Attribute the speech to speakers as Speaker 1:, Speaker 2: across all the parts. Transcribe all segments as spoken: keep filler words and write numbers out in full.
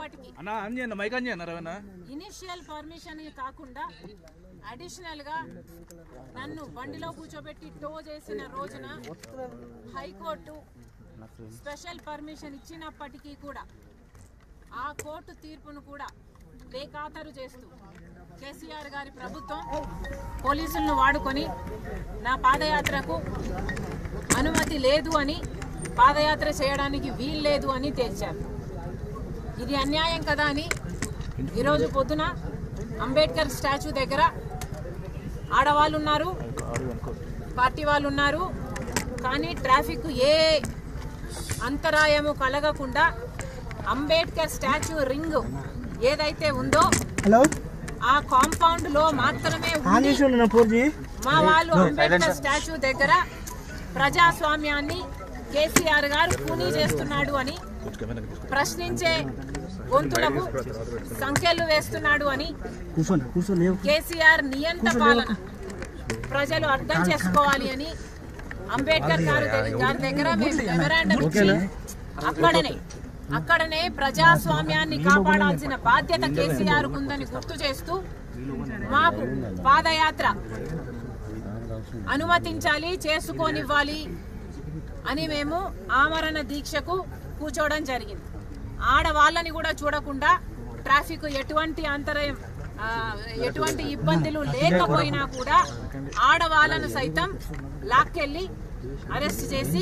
Speaker 1: ఇప్పటికి initial permission కాకుండా additional గా నన్ను బండిలో కూర్చోబెట్టి టో చేసిన రోజున హైకోర్టు స్పెషల్ పర్మిషన్ ఇచ్చినప్పటికీ కూడా ఆ కోర్టు తీర్పును కూడా బేఖాతరు చేస్తూ కేసీఆర్ గారి ప్రభుత్వం పోలీసులను వాడుకొని నా పాదయాత్రకు అనుమతి లేదు అని, పాదయాత్ర చేయడానికి వీలు లేదు అని తేల్చారు. ఇది అన్యాయం కదా అని ఈరోజు పొద్దున అంబేద్కర్ స్టాచ్యూ దగ్గర ఆడవాళ్ళు ఉన్నారు, పార్టీ వాళ్ళు ఉన్నారు. కానీ ట్రాఫిక్ ఏ అంతరాయము కలగకుండా అంబేద్కర్ స్టాచ్యూ రింగ్ ఏదైతే ఉందో ఆ కాంపౌండ్ లో మాత్రమే మా వాళ్ళు అంబేద్కర్ స్టాచ్యూ దగ్గర ప్రజాస్వామ్యాన్ని కేసీఆర్ గారు కూనీ చేస్తున్నాడు అని ప్రశ్నించే గొంతులకు సంఖ్యలు వేస్తున్నాడు అని కేసీఆర్ నియంత పాలన ప్రజలు అర్థం చేసుకోవాలి అని అంబేద్కర్ గారి దగ్గర మేము మెమరాండం ఇచ్చి అక్కడనే అక్కడనే ప్రజాస్వామ్యాన్ని కాపాడాల్సిన బాధ్యత కేసీఆర్ ఉందని గుర్తు చేస్తూ మాకు పాదయాత్ర అనుమతించాలి, చేసుకోనివ్వాలి అని మేము ఆమరణ దీక్షకు కూర్చోవడం జరిగింది. ఆడవాళ్ళని కూడా చూడకుండా ట్రాఫిక్ ఎటువంటి అంతరాయం ఎటువంటి ఇబ్బందులు లేకపోయినా కూడా ఆడవాళ్ళను సైతం లాక్కెళ్ళి అరెస్ట్ చేసి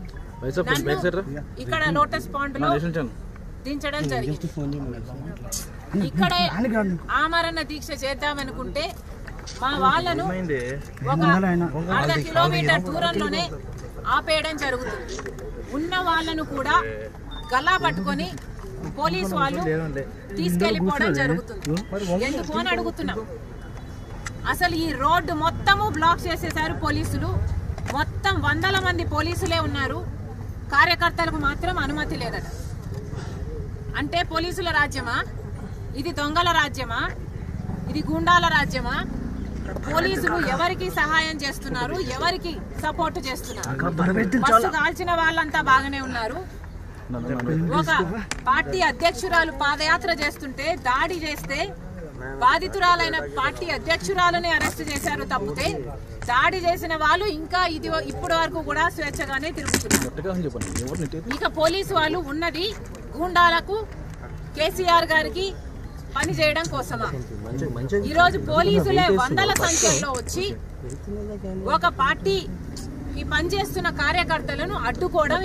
Speaker 1: ఇక్కడ లోటస్ పాండ్ లో దించడం జరిగింది. ఇక్కడే ఆమరణ దీక్ష చేద్దామనుకుంటే మా వాళ్ళను ఒక అర్ధ కిలోమీటర్ దూరంలోనే ఆపేయడం జరుగుతుంది. ఉన్న వాళ్ళను కూడా గల్లా పట్టుకొని పోలీసు వాళ్ళు తీసుకెళ్లిపోవడం జరుగుతుంది. ఎందుకు అని అడుగుతున్నాం. అసలు ఈ రోడ్డు మొత్తము బ్లాక్ చేసేసారు పోలీసులు. మొత్తం వందల మంది పోలీసులే ఉన్నారు, కార్యకర్తలకు మాత్రం అనుమతి లేదట. అంటే పోలీసుల రాజ్యమా ఇది? దొంగల రాజ్యమా ఇది? గుండాల రాజ్యమా? పోలీసులు ఎవరికి సహాయం చేస్తున్నారు, ఎవరికి సపోర్ట్ చేస్తున్నారు? బస్సు కాల్చిన వాళ్ళంతా బాగానే ఉన్నారు. ఒక పార్టీ అధ్యక్షురాలు పాదయాత్ర చేస్తుంటే దాడి చేస్తే బాధితురాలైన పార్టీ అధ్యక్షురాలని అరెస్ట్ చేశారు తప్పితే దాడి చేసిన వాళ్ళు ఇంకా ఇది ఇప్పటి వరకు కూడా స్వేచ్ఛగానే తిరుగుతున్నారు. ఇక పోలీసు వాళ్ళు ఉన్నది గూండాలకు, కేసీఆర్ గారికి పని చేయడం కోసమా? ఈరోజు పోలీసులే వందల సంఖ్యలో వచ్చి ఒక పార్టీ ఈ పనిచేస్తున్న కార్యకర్తలను అడ్డుకోవడం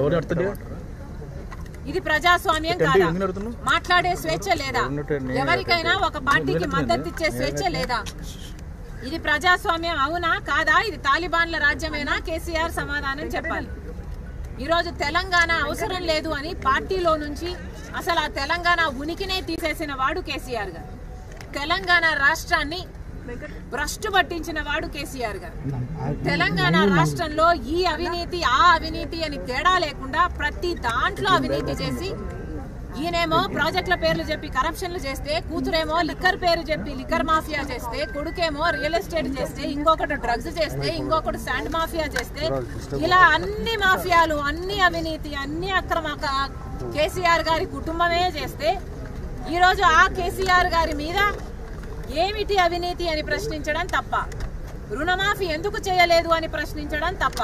Speaker 1: ఇది ప్రజాస్వామ్యం కాదా? మాట్లాడే స్వేచ్ఛ లేదా? ఎవరికైనా ఒక పార్టీకి మద్దతు ఇచ్చే స్వేచ్ఛ లేదా? ఇది ప్రజాస్వామ్యం అవునా కాదా? ఇది తాలిబాన్ల రాజ్యమేనా? కేసీఆర్ సమాధానం చెప్పాలి. ఈరోజు తెలంగాణ అవసరం లేదు అని పార్టీలో నుంచి అసలు ఆ తెలంగాణ ఉనికినే తీసేసిన వాడు కేసీఆర్ గారు. తెలంగాణ రాష్ట్రాన్ని భ్రష్టు పట్టించిన వాడు కేసీఆర్ గారు. తెలంగాణ రాష్ట్రంలో ఈ అవినీతి ఆ అవినీతి అని తేడా లేకుండా ప్రతి దాంట్లో అవినీతి చేసి, ఈయనేమో ప్రాజెక్టుల పేర్లు చెప్పి కరప్షన్లు చేస్తే, కూతురేమో లిక్కర్ పేరు చెప్పి లిక్కర్ మాఫియా చేస్తే, కొడుకేమో రియల్ ఎస్టేట్ చేస్తే, ఇంకొకటి డ్రగ్స్ చేస్తే, ఇంకొకటి శాండ్ మాఫియా చేస్తే, ఇలా అన్ని మాఫియాలు, అన్ని అవినీతి, అన్ని అక్రమ కేసీఆర్ గారి కుటుంబమే చేస్తే, ఈరోజు ఆ కేసీఆర్ గారి మీద ఏమిటి అవినీతి అని ప్రశ్నించడం తప్ప, రుణమాఫీ ఎందుకు చేయలేదు అని ప్రశ్నించడం తప్ప,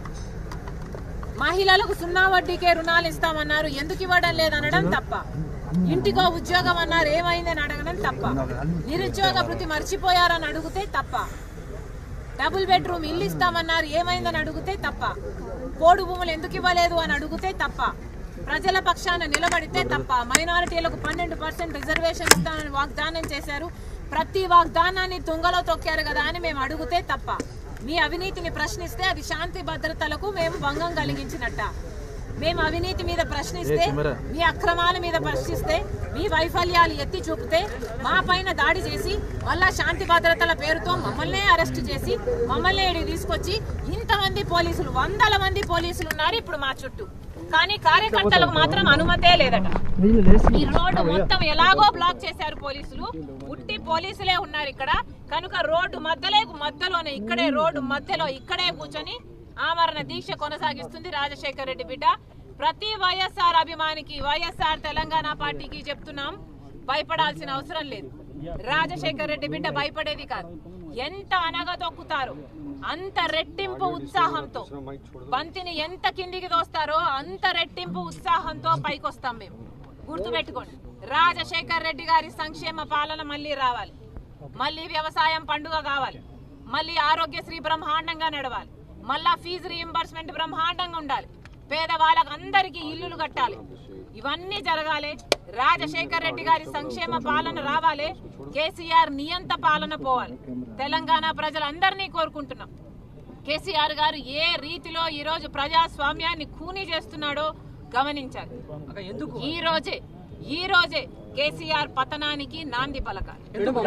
Speaker 1: మహిళలకు సున్నా వడ్డీకే రుణాలు ఇస్తామన్నారు ఎందుకు ఇవ్వడం లేదనడం తప్ప, ఇంటికో ఉద్యోగం అన్నారు ఏమైందని అడగడం తప్ప, నిరుద్యోగ భృతి మర్చిపోయారని అడిగితే తప్ప, డబుల్ బెడ్రూమ్ ఇల్లు ఇస్తామన్నారు ఏమైందని అడిగితే తప్ప, పోడు భూములు ఎందుకు ఇవ్వలేదు అని అడిగితే తప్ప, ప్రజల పక్షాన నిలబడితే తప్ప, మైనారిటీలకు పన్నెండు పర్సెంట్ రిజర్వేషన్ ఇస్తామని వాగ్దానం చేశారు, ప్రతి వాగ్దానాన్ని తుంగలో తొక్కారు కదా అని మేము అడిగితే తప్ప, మీ అవినీతిని ప్రశ్నిస్తే అది శాంతి భద్రతలకు మేము భంగం కలిగించినట్ట. మేము అవినీతి మీద ప్రశ్నిస్తే, మీ అక్రమాల మీద ప్రశ్నిస్తే, మీ వైఫల్యాలు ఎత్తి చూపితే మా పైన దాడి చేసి మళ్ళా శాంతి భద్రతల పేరుతో మమ్మల్నే అరెస్ట్ చేసి మమ్మల్ని ఇక్కడికి తీసుకొచ్చి ఇంతమంది పోలీసులు, వందల మంది పోలీసులు ఉన్నారు ఇప్పుడు మా చుట్టూ, కానీ కార్యకర్తలకు మాత్రం అనుమతే లేదట. ఈ రోడ్డు మొత్తం ఎలాగో బ్లాక్ చేశారు పోలీసులు, ఉట్టి పోలీసులే ఉన్నారు ఇక్కడ కనుక రోడ్డు మధ్యలో మధ్యలోనే ఇక్కడే రోడ్డు మధ్యలో ఇక్కడే కూర్చొని ఆమరణ దీక్ష కొనసాగిస్తుంది రాజశేఖర్ రెడ్డి బిడ్డ ప్రతి వైఎస్ఆర్ అభిమానికి వైఎస్ఆర్ తెలంగాణ పార్టీకి చెప్తున్నాం, భయపడాల్సిన అవసరం లేదు. రాజశేఖర్ రెడ్డి బిడ్డ భయపడేది కాదు. ఎంత అనగదొక్కుతారో అంత రెట్టింపు ఉత్సాహంతో, బంతిని ఎంత కిందికి దోస్తారో అంత రెట్టింపు ఉత్సాహంతో పైకొస్తాం మేము. గుర్తుపెట్టుకోండి, రాజశేఖర్ రెడ్డి గారి సంక్షేమ పాలన మళ్ళీ రావాలి, మళ్ళీ వ్యవసాయం పండుగ కావాలి, మళ్ళీ ఆరోగ్యశ్రీ బ్రహ్మాండంగా నడవాలి, మళ్ళా ఫీజు రీయింబర్స్మెంట్ బ్రహ్మాండంగా ఉండాలి, పేదవాళ్ళకు అందరికీ ఇల్లులు కట్టాలి. ఇవన్నీ జరగాలి. రాజశేఖర్ రెడ్డి గారి సంక్షేమ పాలన రావాలి. కేసీఆర్ నియంత పాలన పోవాలి. తెలంగాణ ప్రజలందరినీ కోరుకుంటున్నాం. కేసీఆర్ గారు ఏ రీతిలో ఈ రోజు ప్రజాస్వామ్యాన్ని ఖూనీ చేస్తున్నాడో గమనించాలి. ఈ రోజే ఈ రోజే కేసీఆర్ పతనానికి నాంది పలకాలి.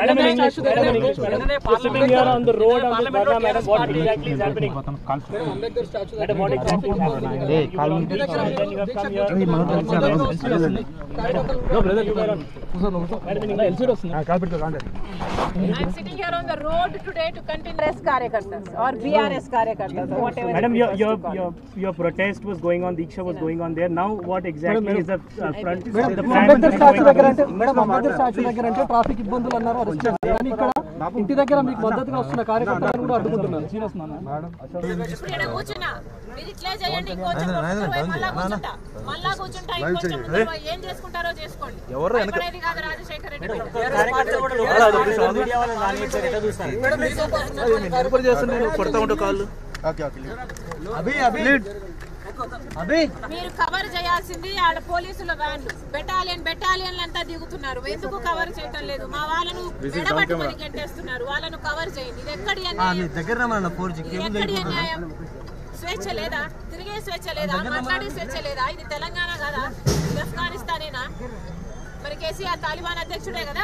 Speaker 1: I'm sitting here on the road today to continue as Karyakartas or B R S Karyakartas or whatever.
Speaker 2: Madam, your your your your protest was going on, Diksha was going on there. Now, what exactly is the uh, front? The
Speaker 3: Ambedkar statue దగ్గర అంటే madam Ambedkar statue దగ్గర అంటే traffic ఇబ్బందులు అన్నారు, arrest చేశారు. కానీ ఇక్కడ ఇంటి దగ్గర మీకు మద్దతుగా వస్తున్న కార్యకర్తలను కూడా అడ్డుకుంటున్నారు. సీరియస్ నాన్న
Speaker 1: ఇప్పుడు ఇక్కడ కూర్చున్నా, మీరు ఇట్లే చేయండి, ఇంకొంచెం మళ్ళా కూర్చుంటా మళ్ళా కూర్చుంటా ఇంకొంచెం ముందు ఏం చేసుకుంటారో చేసుకోండి. భయపడేది కాదు రాజశేఖర్ రెడ్డి. మీరు కవర్ చేయాల్సింది ఆడ పోలీసుల వ్యాన్లు, బెటాలియన్ బెటాలియన్లు అంతా దిగుతున్నారు. ఎందుకు కవర్ చేయటం లేదు? మా వాళ్ళను ఎడబట్టుకొని గెట్టేస్తున్నారు. వాళ్ళను కవర్ చేయండి. ఇది ఎక్కడి అన్యాయం? ఎక్కడి అన్యాయం? స్వేచ్ఛ లేదా? తిరిగే స్వేచ్ఛ లేదా? మాట్లాడే స్వేచ్ఛ లేదా? ఇది తెలంగాణ కదా? ఇది ఆఫ్ఘనిస్తానేనా? మరి కేసీఆర్ తాలిబాన్ అధ్యక్షుడే కదా?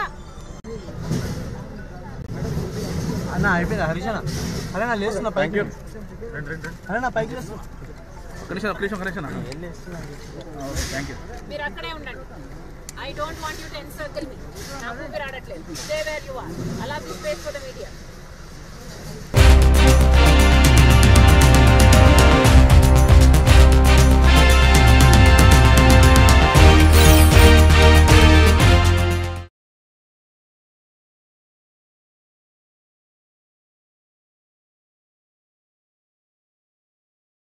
Speaker 3: అన్న అయిపోయింది హరీష్ అన్న. అరే నా లేస్తున్నా పైకి, అరే నా పైకి లేస్తున్నా.
Speaker 1: మీరు అక్కడే ఉండండి. I don't want you to encircle me. నాకు ఊపిరి ఆడట్లేదు. Stay where you are. అలా స్పేస్ ఫర్ ద మీడియా.